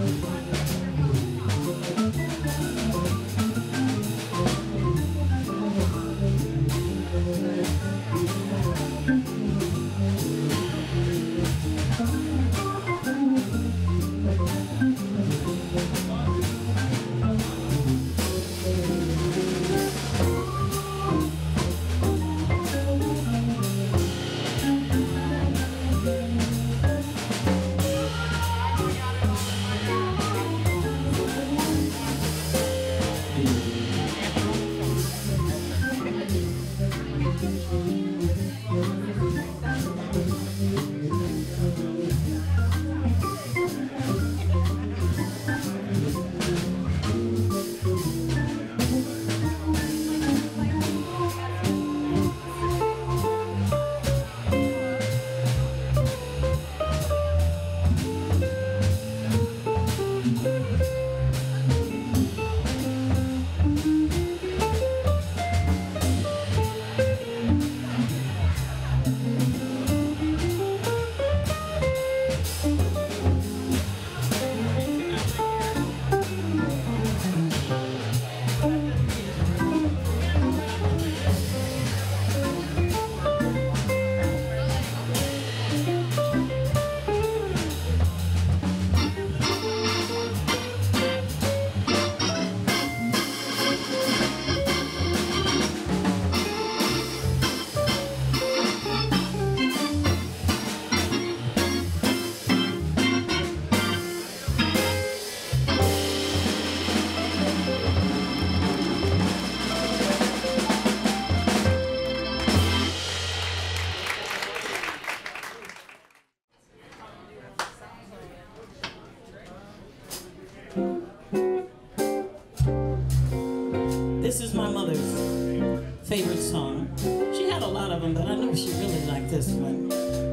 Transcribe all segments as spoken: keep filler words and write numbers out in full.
This is my mother's favorite song. She had a lot of them, but I know she really liked this one.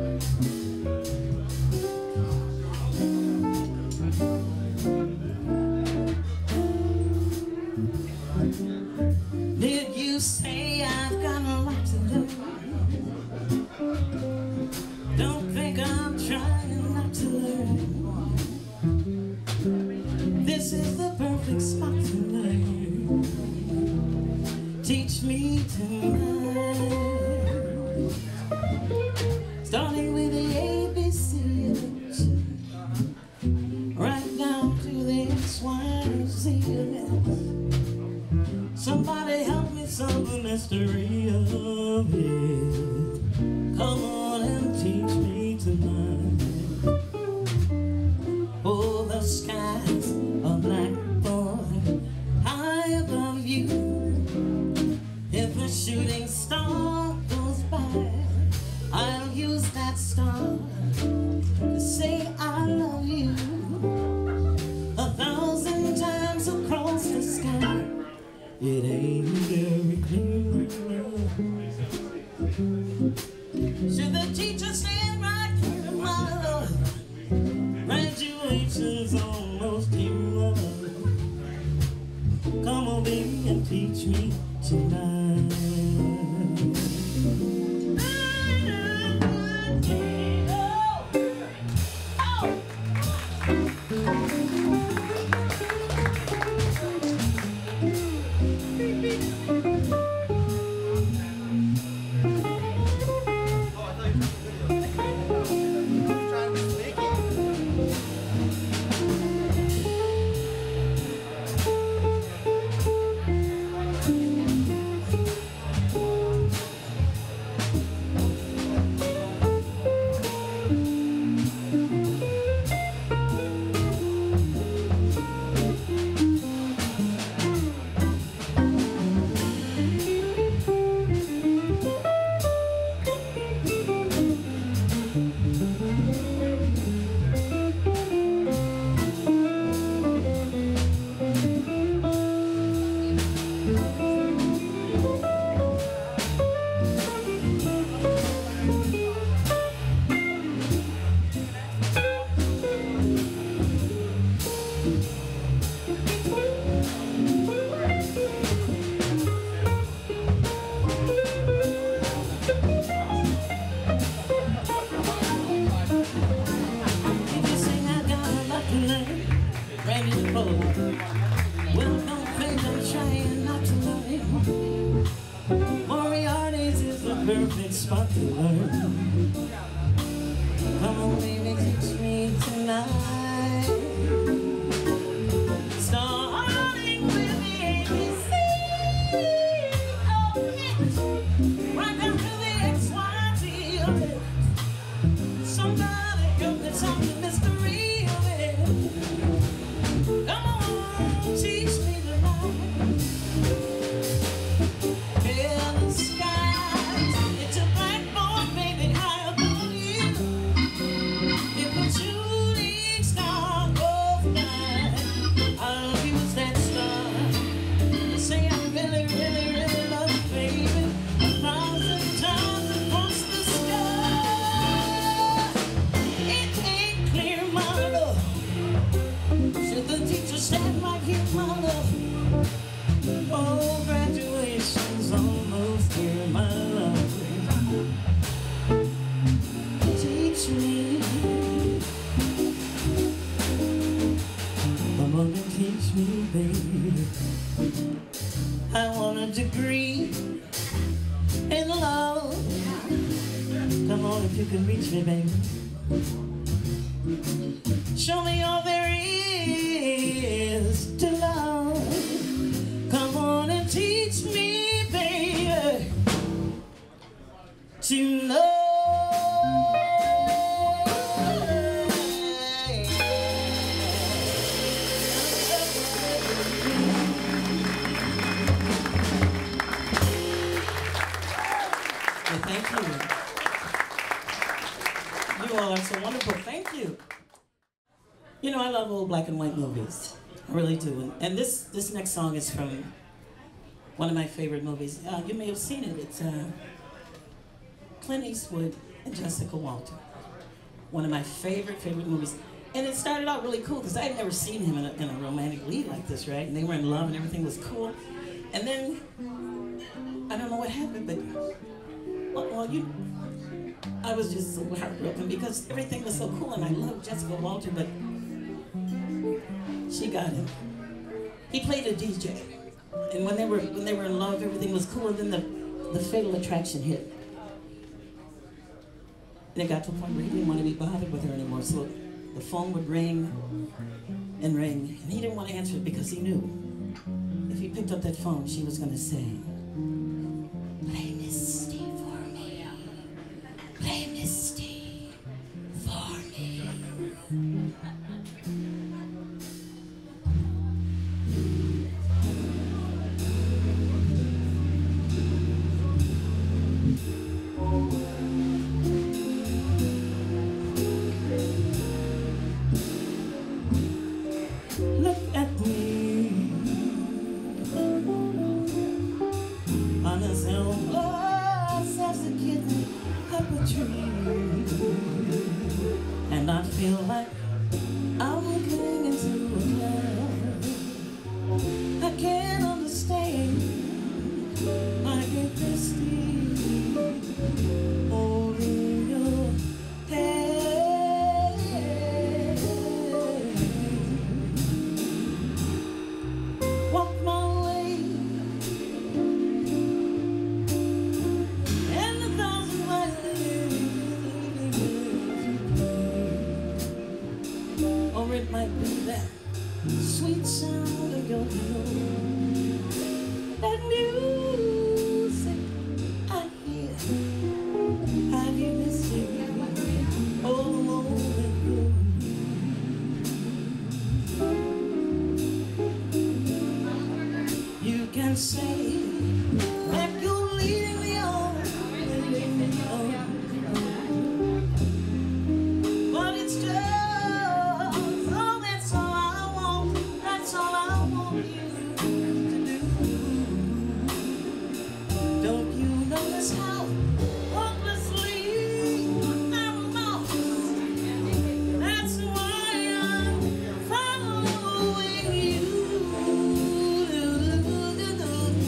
Did you say I've got a lot to learn? Don't think I'm trying not to learn. This is the perfect spot to learn. Teach me tonight, starting with the A B C, right down to the X, Y, Z. Somebody help me solve the mystery of it. Come on and teach me tonight. Oh, the skies are black, boy, high above you. If a shooting star goes by, I'll use that star to say I love you a thousand times across the sky. It ain't very clear. Should the teacher stand right here, my love? Graduation's almost here. Come on, baby, and teach me tonight. Randy Napoleon. Well, don't think I'm trying not to learn. Moriarty's is the perfect spot to learn. Come on, baby, teach me tonight. Starting with the A B C. Oh, yeah. Right down to the X, Y, Z. Oh, somebody help me solve the mystery of it. Come on, teach me tonight. Yeah, the skies, it's a blackboard, baby, high above you. If a shooting star goes by, I'll use that star to say I really, really, really love you, baby. A thousand times across the sky. It ain't clear, my love. Should the teacher stand right here, my love? Oh, graduation's almost here, my love. Teach me. Come on and teach me, baby. I want a degree in love. Come on, if you can reach me, baby. Show me all there is to love. Come on and teach me, baby, to love. Well, thank you. You all are so wonderful. Thank you. You know, I love old black and white movies. I really do. And, and this, this next song is from one of my favorite movies. Uh, you may have seen it. It's uh, Clint Eastwood and Jessica Walter. One of my favorite, favorite movies. And it started out really cool because I had never seen him in a, in a romantic lead like this, right? And they were in love and everything was cool. And then, I don't know what happened, but, well, well you, I was just so heartbroken because everything was so cool and I loved Jessica Walter, but she got him. He played a D J, and when they were when they were in love, everything was cool. And then the the fatal attraction hit, and it got to a point where he didn't want to be bothered with her anymore. So the phone would ring and ring, and he didn't want to answer it because he knew if he picked up that phone, she was going to say, "Play Misty for me, play Misty for me." Look at me on his elbows as a kitten up a tree, and I feel like I'm going into a cloud. I can't understand why I get thirsty holding your hand. Walk my way and a thousand violins, or it might be that sweet sound of your tone, that music I hear. Have you missed it? Oh, the moment you You can say that you're leading me on, leading me on, but it's just, oh, that's all I want, that's all I want you to do. Don't you notice how hopelessly I'm lost? That's why I'm following you.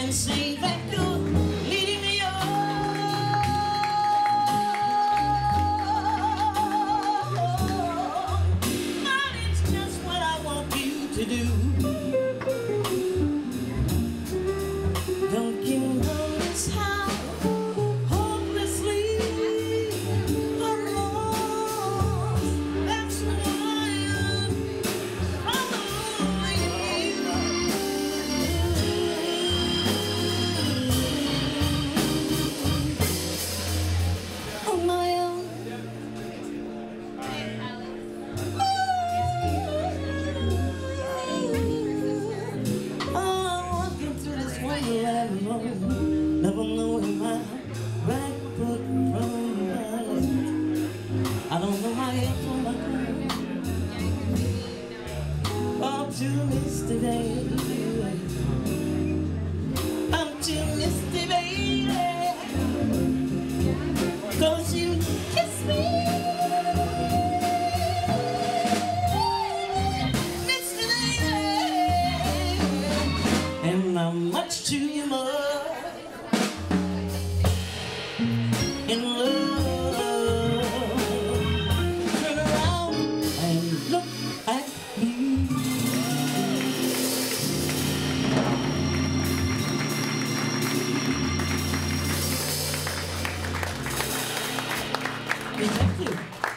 and say that you're leading me on. But it's just what I want you to do. Don't you notice how hopelessly I'm lost? That's why I'm following you. On my own. Never knowing my right foot from my left. I don't know my head from my heart. I'm too misty, baby. I'm too misty, baby. 'Cause you kiss me, misty, baby. And I'm much too much in love. Turn around and look at me. Okay, thank you.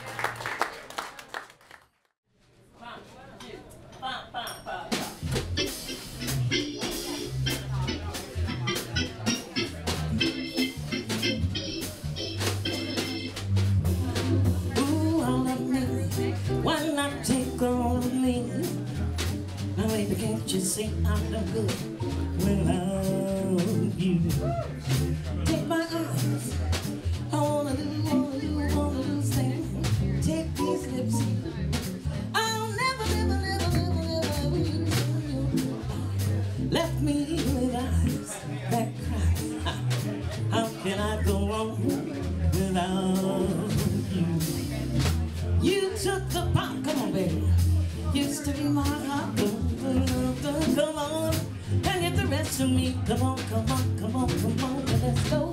Why not take all of me? Now baby, can't you see I'm no good without you? Take my arms, I wanna do, wanna do, wanna do things. Take these lips, I'll never, never, never, never, never lose you. Left me with eyes that cry. How can I go on without you? You took the pot, come on, baby. Used to be my heart. Come on, and get the rest of me. Come on, come on, come on, come on, and let's go.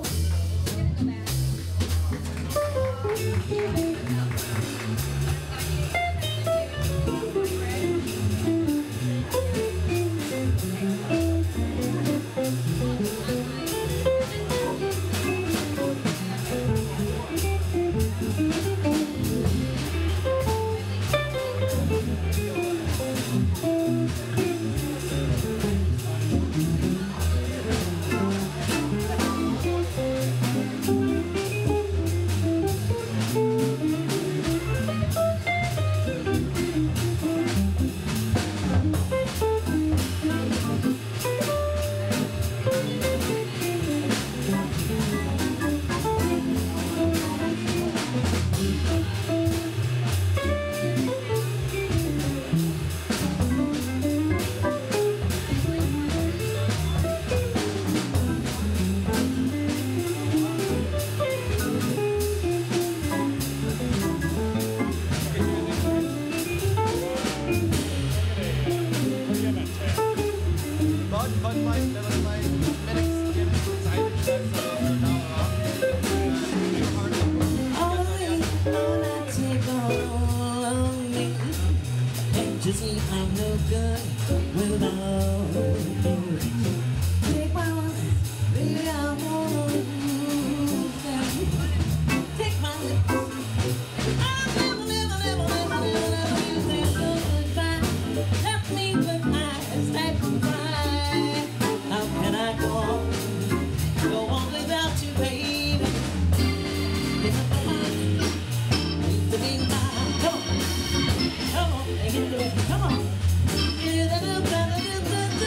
See, I'm no good without you. Take my one, baby, I wanna lose them. Take my lips, I'll never, never, never, never, never, never use them. So goodbye, left me with eyes that cry. How can I go on, go on without you, baby? Pick up the line, to be mine. Come on, come on, and get the rest. Come on.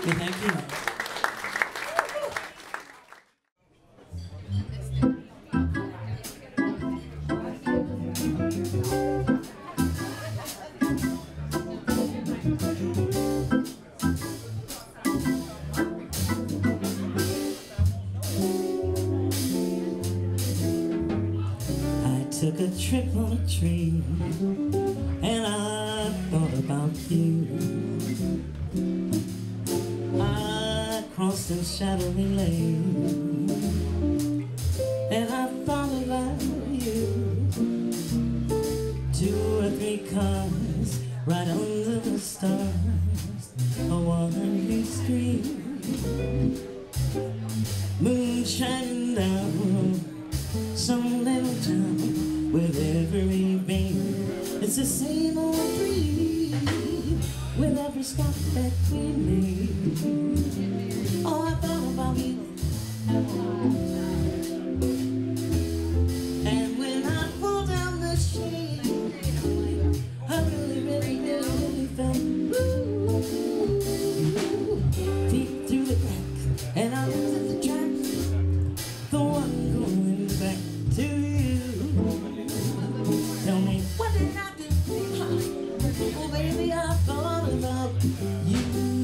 Okay, thank you. Took a trip on a train, and I thought about you. I crossed a shadowy lane, and I thought about you. Two or three cars right under the stars, a one-way street, moon shining down some little town with every vein. It's the same old dream with every stop that we made. Oh, I thought about you. And when I pulled down the shade, I really, really, really, really felt ooh, deep through the crack. And I looked at the track, the one going back to you. Tell me, what did I do? Oh, baby, I thought about you.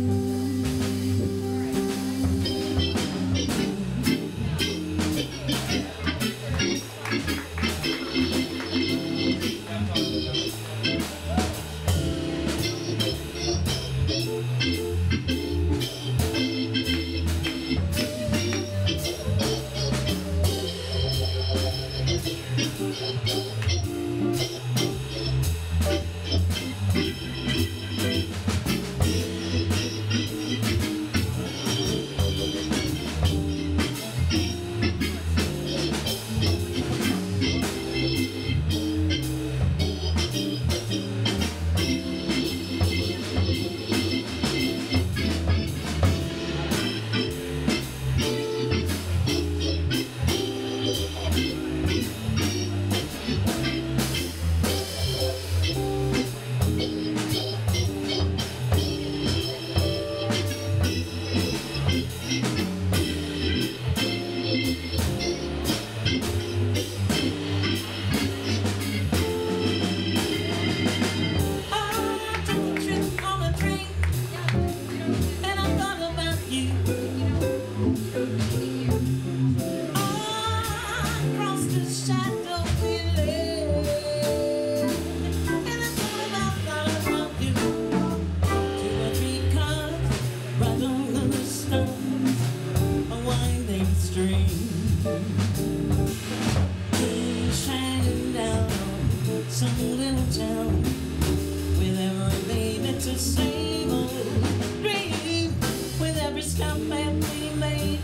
Some little town with everything that's the same old dream with every stop that we made.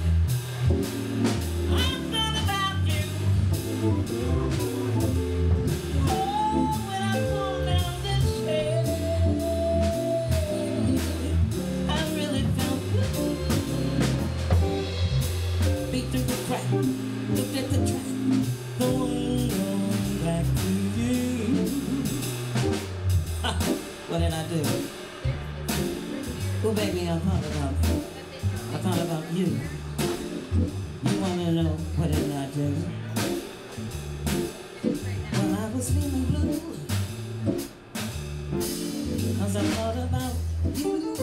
I thought about you. Oh, when I pulled down this shade, I really felt good. Beat through the crack, looked at the track, the one going back to you. What did I do? Well, baby, I thought about I thought about you. You wanna know what did I do? Well, I was feeling blue, 'cause I thought about you.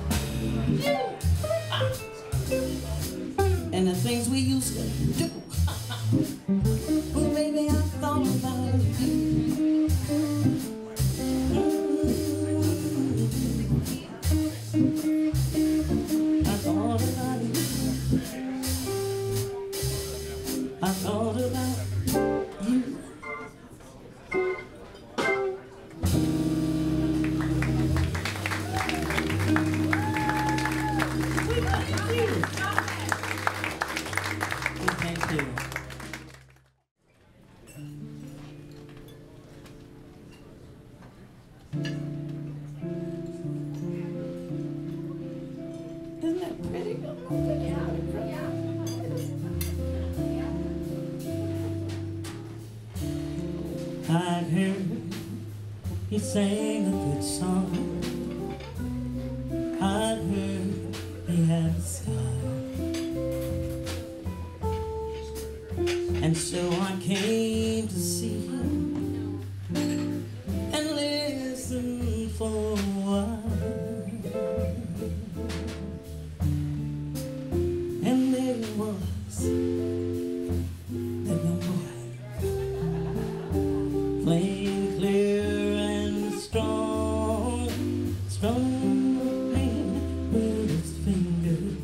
And the things we used to do. Isn't that pretty? I'd heard he sang a good song. I'd heard he had a style, and so I came to see him and listen for a while. And there it was, that young boy, playing clear and strong, strong pain with his fingers,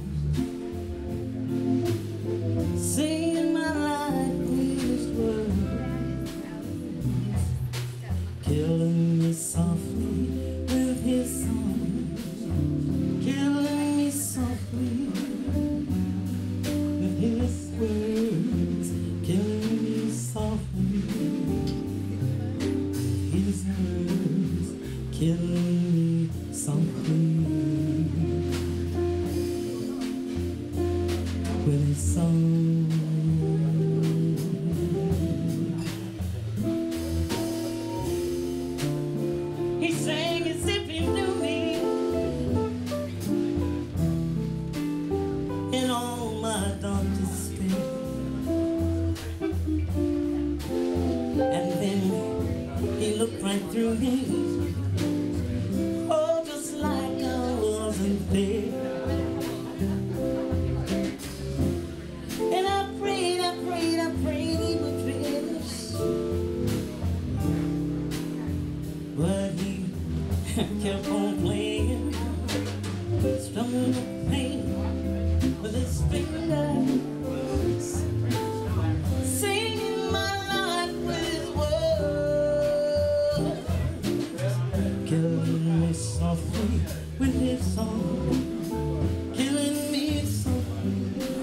singing my life with his words, killing me softly with his song, killing me softly with his words, killing me softly with his words, killing me softly with his song. He sang as if he knew me in all my darkest despair, and then he looked right through me, oh, just like I wasn't there. And I prayed, I prayed, I prayed he would finish, but he kept on playing, strumming the pain with his fingers, singing my life with his words, killing me softly with his song, killing me softly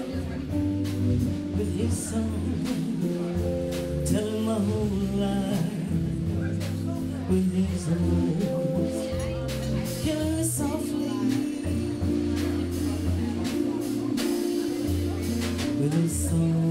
with his song, telling my whole life with his words, killing me softly with his song.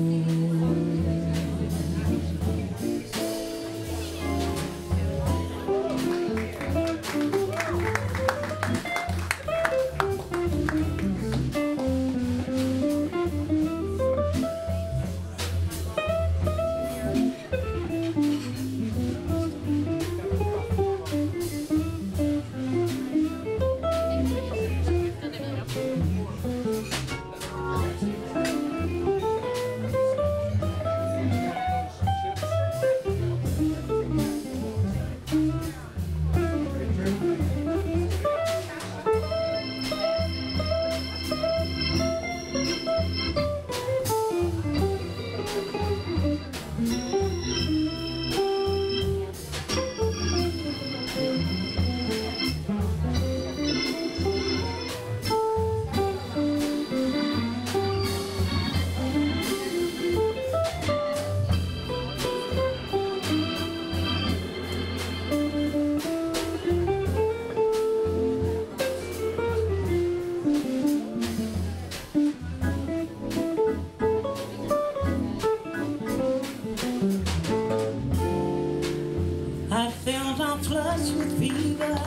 I felt all flushed with fever,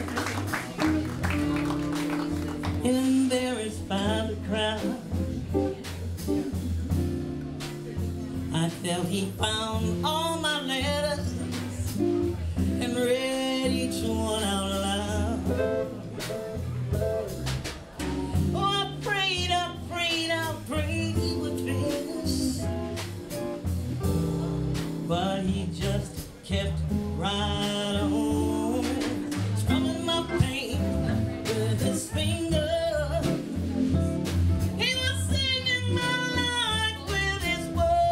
embarrassed by the crowd. I felt he found all my letters and read each one out loud. Oh, I prayed, I prayed, I prayed he would finish, but he just kept right on, strumming my pain with his fingers. He was singing my life with his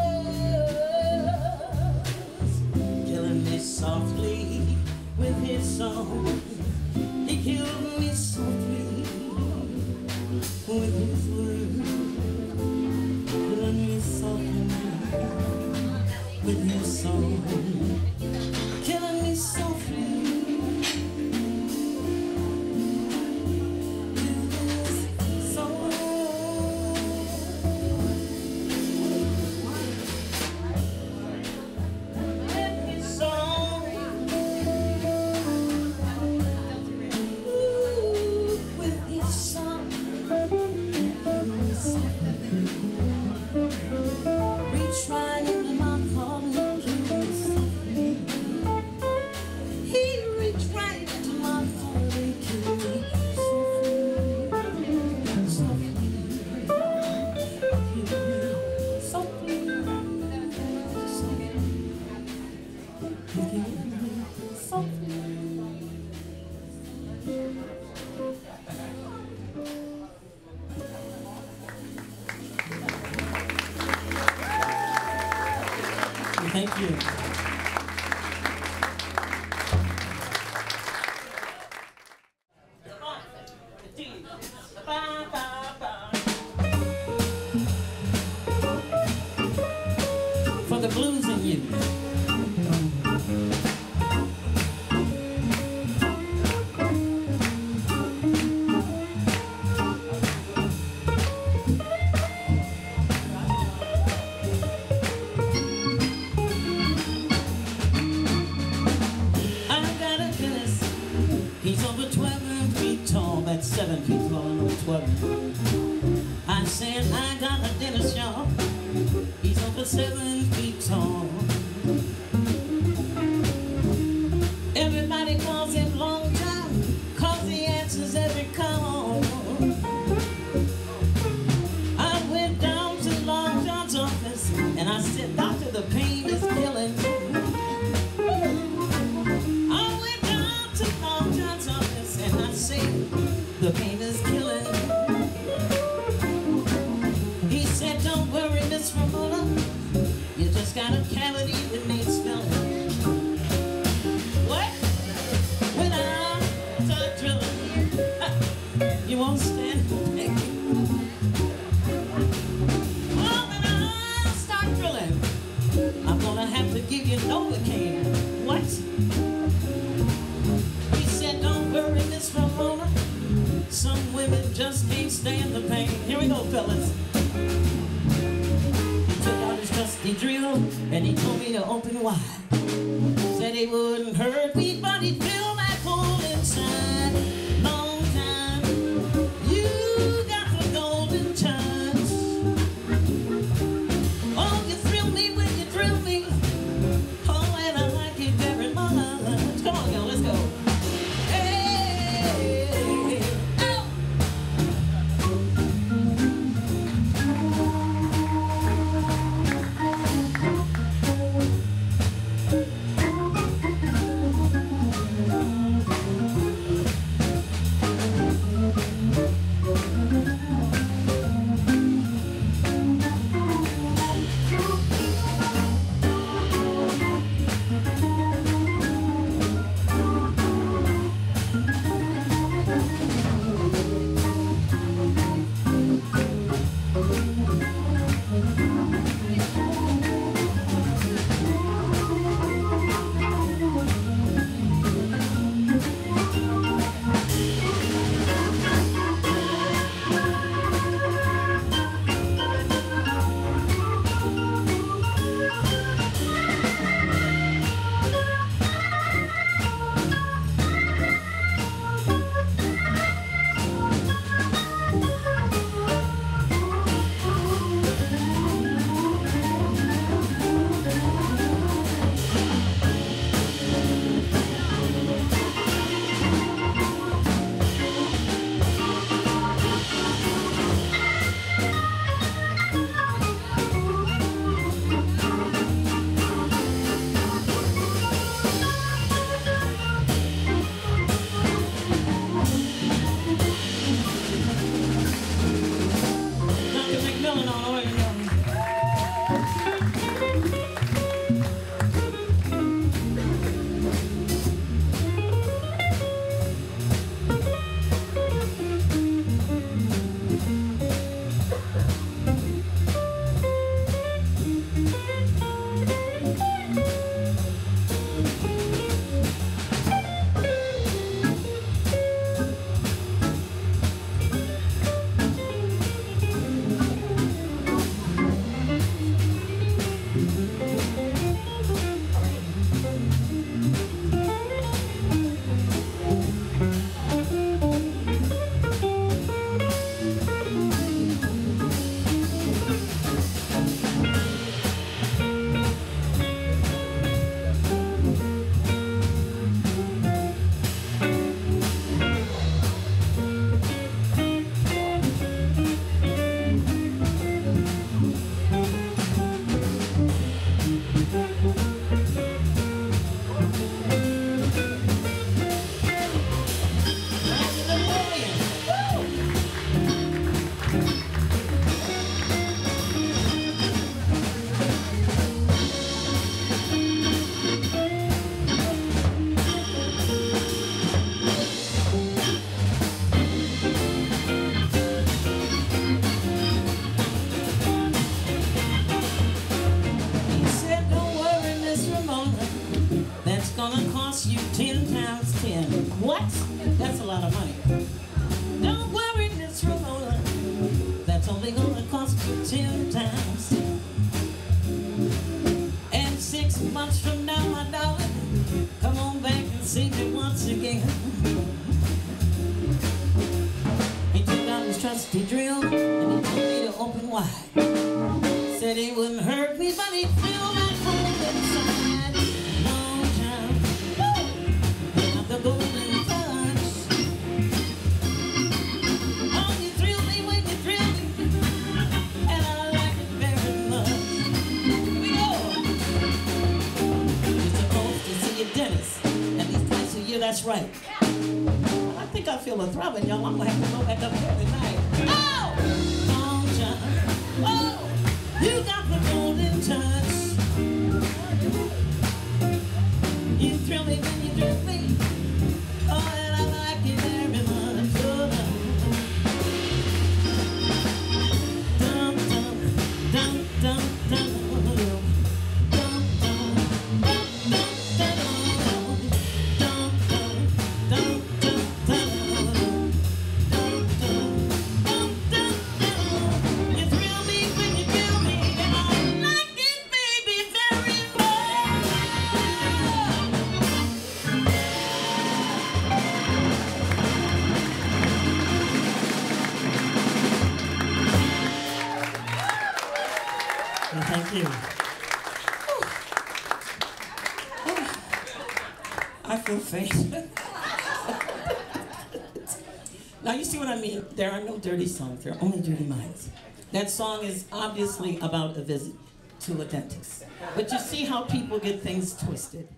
words, killing me softly with his song. He killed me softly with his words, killing me softly with his song, killing me softly with his song. Thank you. For the blues in you. Seven feet tall and over twelve. I said I got a dentist shop. He's over seven feet tall. Everybody calls him Long John, cause he answers every call. I went down to Long John's office and I said, doctor, the pain is killing me. I went down to Long John's office and I said, the pain is killing. He said, don't worry, Miss Ramona, you just got a cavity that needs filling. What? When I start drilling, you won't stand the pain. Oh, when I start drilling, I'm gonna have to give you Novocaine. What? He said, don't worry, Miss Ramona, some women just can't stand the pain. Here we go, fellas. He took out his trusty drill and he told me to open wide. Said he wouldn't hurt me, but he'd fill that hole inside. Long time, you got the golden touch. Oh, you thrill me when you thrill me. Oh, and I like it very much. Come on, y'all, let's go. lot of money. Don't worry, Miss Ramona, that's only gonna cost you ten times. And six months from now, my darling, come on back and see me once again. He took out his trusty drill and he told me to open wide. Said he wouldn't hurt me, but he'd fill my hole inside. Long time, woo! Got the golden touch. Oh, you thrill me when you thrill me, and I like it very much. Here we go. You're supposed to see your dentist at least twice a year, that's right. I think I feel a throbbing, y'all. I'm gonna have to go back up there tonight. Oh! Long time. Oh! You got the golden touch. You thrill me when you thrill me. Oh, and I like it very much. Oh, dum, dum, dum, dum, dum, dum. Thank you. I feel faint. Now you see what I mean? There are no dirty songs, there are only dirty minds. That song is obviously about a visit to a dentist. But you see how people get things twisted.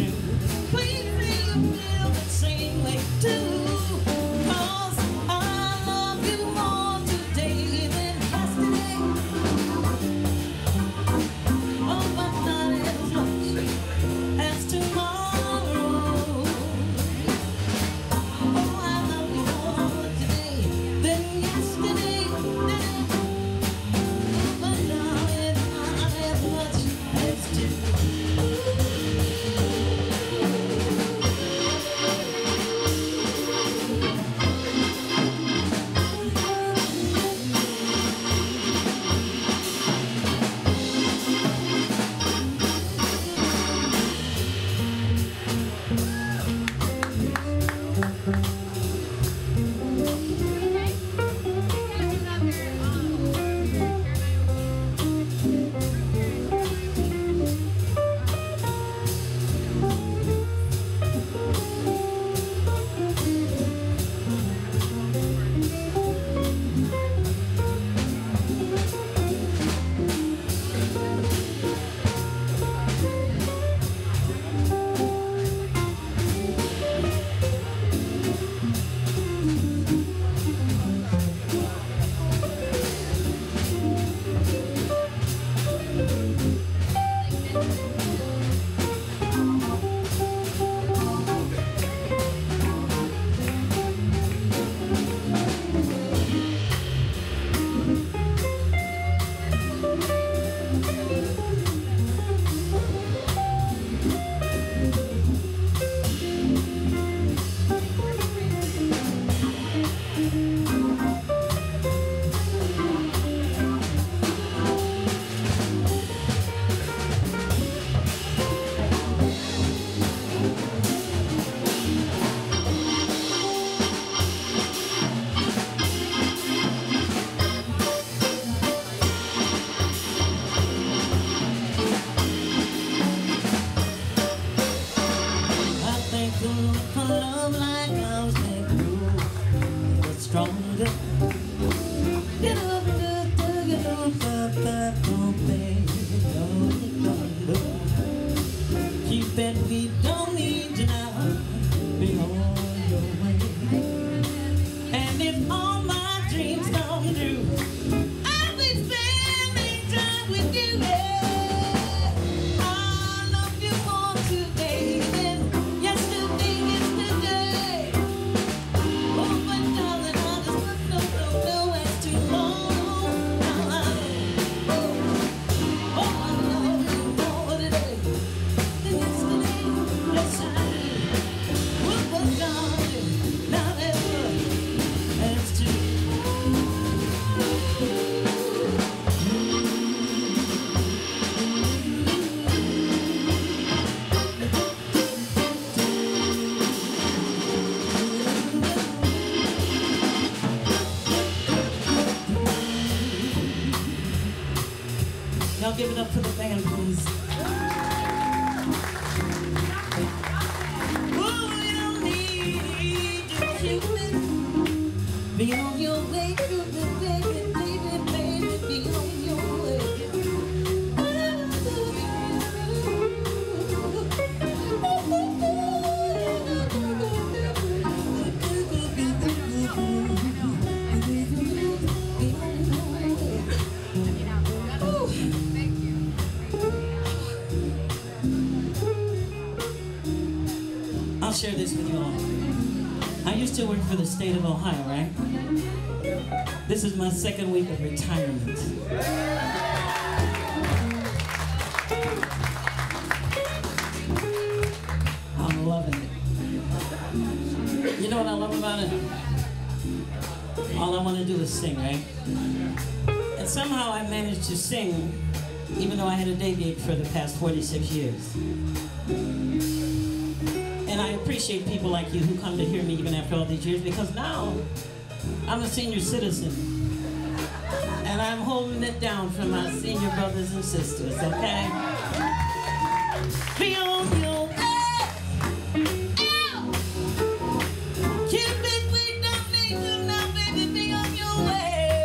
Please feel the same way too, 'cause I if all my dreams come true, I'll be spending time with you. Yeah. I love you more today than yesterday, yesterday. Oh, but darling, I just don't know, know it's too long. Now I know, oh, I love you more today than yesterday. Yes, I do. Oh, but darling, not ever as true. Y'all give it up for the band, please. Oh, we don't need to shoot it. Be on your way, baby, baby, baby, baby, be on your way. I'll share this with you all. I used to work for the state of Ohio, right? This is my second week of retirement. I'm loving it. You know what I love about it? All I want to do is sing, right? And somehow I managed to sing, even though I had a day gig for the past forty-six years. And I appreciate people like you who come to hear me even after all these years, because now I'm a senior citizen and I'm holding it down for my senior brothers and sisters, okay? Be on your way. Ow! Cupid, we don't need you now, baby. Be on your way.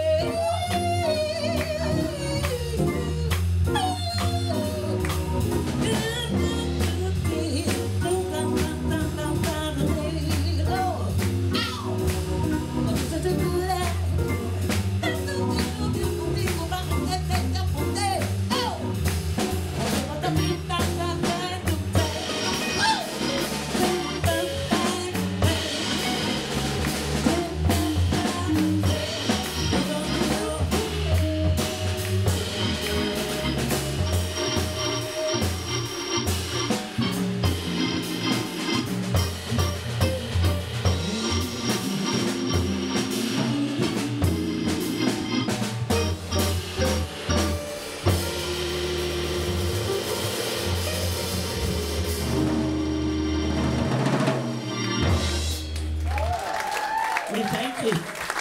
We thank you.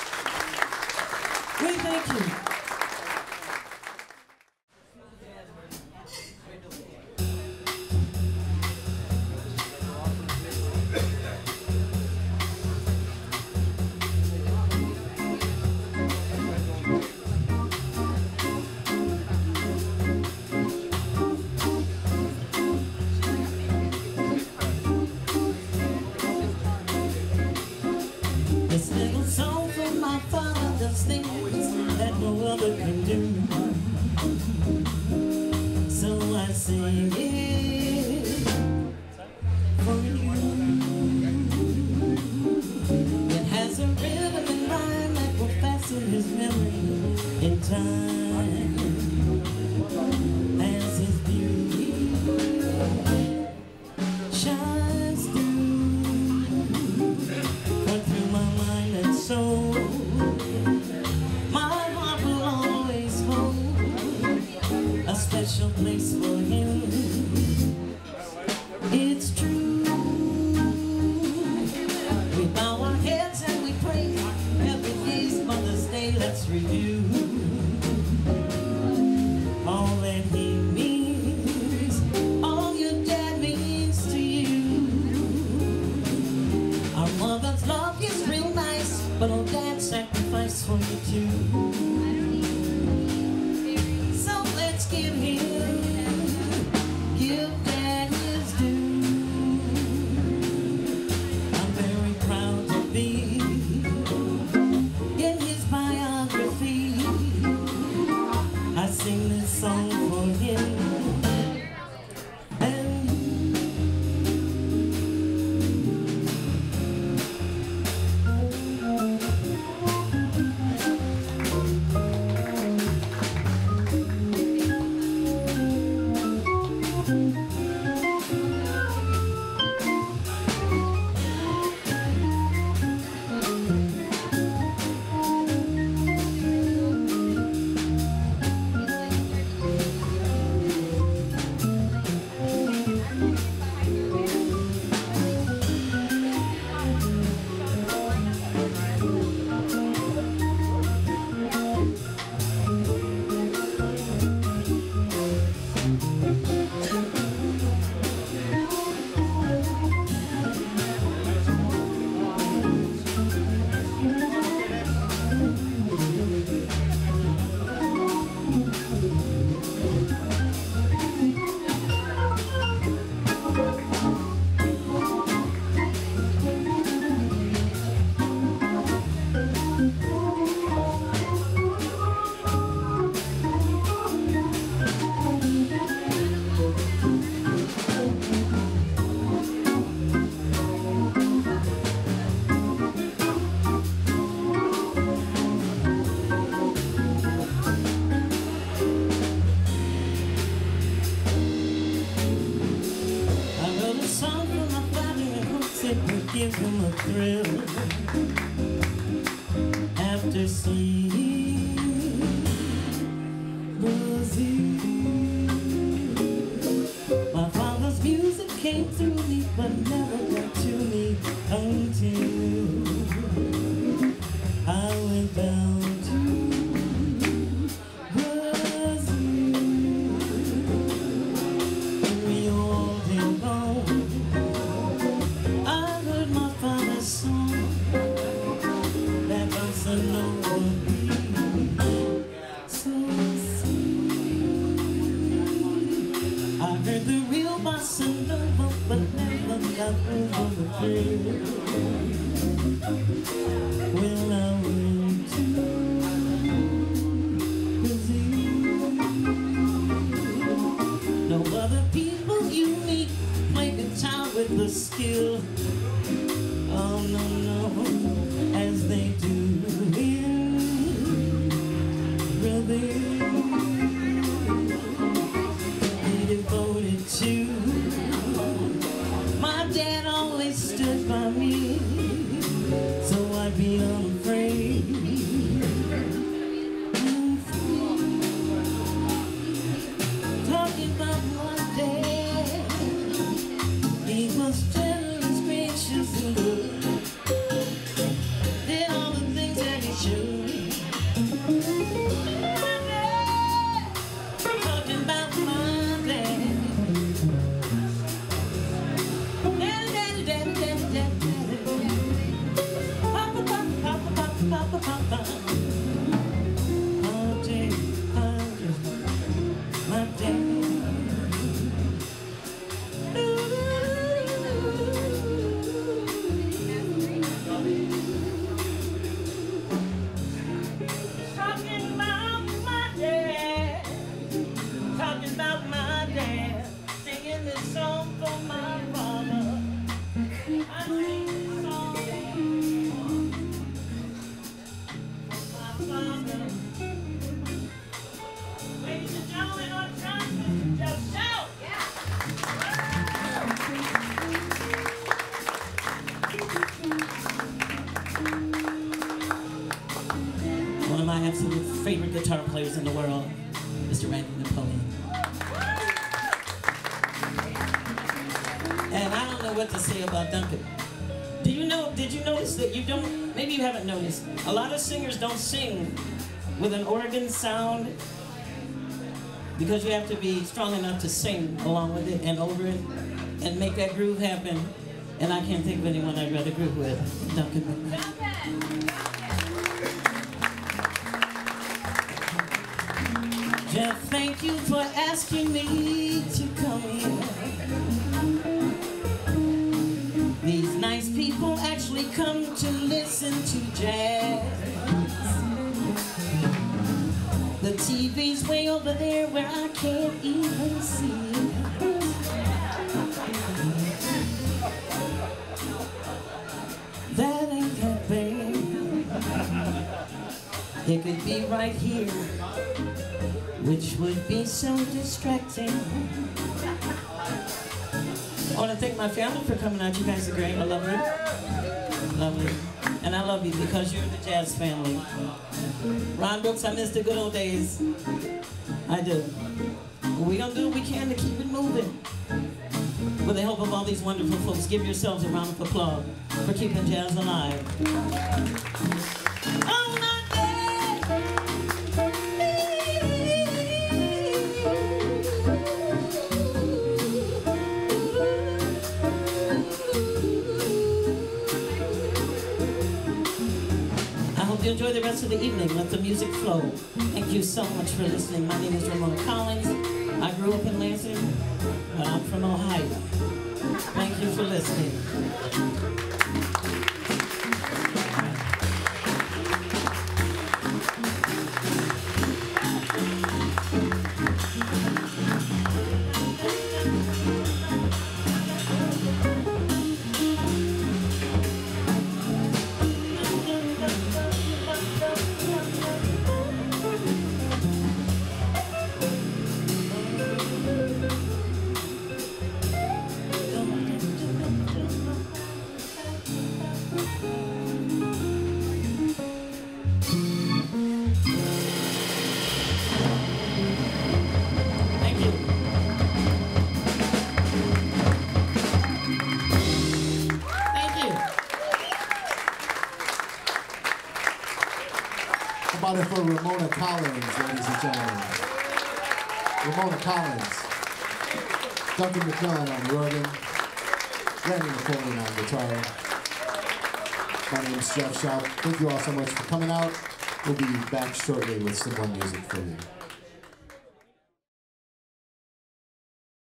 We thank you. This little song from my father does things that no other can do. So I sing it for you. It has a rhythm and rhyme that will fasten his memory in time as his beauty shines through, but through my mind and soul, my heart will always hold a special place for him. It's true. We bow our heads and we pray every day's Mother's Day. Let's review all that he means, all your dad means to you. Our mother's love is real nice, but old dad sacrificed for you too. So let's give him, give dad his due. I'm very proud to be give him a thrill after seeing Brazil. My father's music came through me, but never got to me until I went down to Brazil. Rio all day long, I heard my father's song that was a noble beat, so sweet. I heard the real bossa nova, but never got over the thrill. Well, I went to Brazil. No other people you meet play guitar with the skill, oh no, no, as they do in Brazil. He devoted to my dad, always stood by me, so I'd be unafraid. Talking about my dad, he was generous, gracious, and good. Did all the things that he should. My dad, talking about my dad. Daddy, daddy, daddy, daddy, daddy, daddy. Papa, papa, papa, papa, papa, papa. My dad, my dad, my dad. Talking about my dad, talking about my dad, singing this song for my father. I sing this song for my father. Ladies and gentlemen, on trumpet, Jeff Shoup. One of my absolute favorite guitar players in the world, Mister Napoleon. And I don't know what to say about Duncan. Do you know, did you notice that you don't, maybe you haven't noticed, a lot of singers don't sing with an organ sound because you have to be strong enough to sing along with it and over it and make that groove happen. And I can't think of anyone I'd rather groove with. Duncan McMillan. Jeff, thank you for asking me to come here. These nice people actually come to listen to jazz. The T V's way over there where I can't even see it. That ain't that bad. It could be right here, which would be so distracting. I want to thank my family for coming out. You guys are great. I love you. Love you. And I love you because you're the jazz family. Ron Brooks, I miss the good old days. I do. We're going to do what we can to keep it moving. With the help of all these wonderful folks, give yourselves a round of applause for keeping jazz alive. Oh, my dad! I hope you enjoy the rest of the evening. Let the music flow. Thank you so much for listening. My name is Ramona Collins. I grew up in Lansing, but I'm from Ohio. Thank you for listening. How about it for Ramona Collins, ladies and gentlemen? Ramona Collins. Duncan McMillan on the organ. Randy Napoleon on guitar. My name's Jeff Shoup. Thank you all so much for coming out. We'll be back shortly with some more music for you.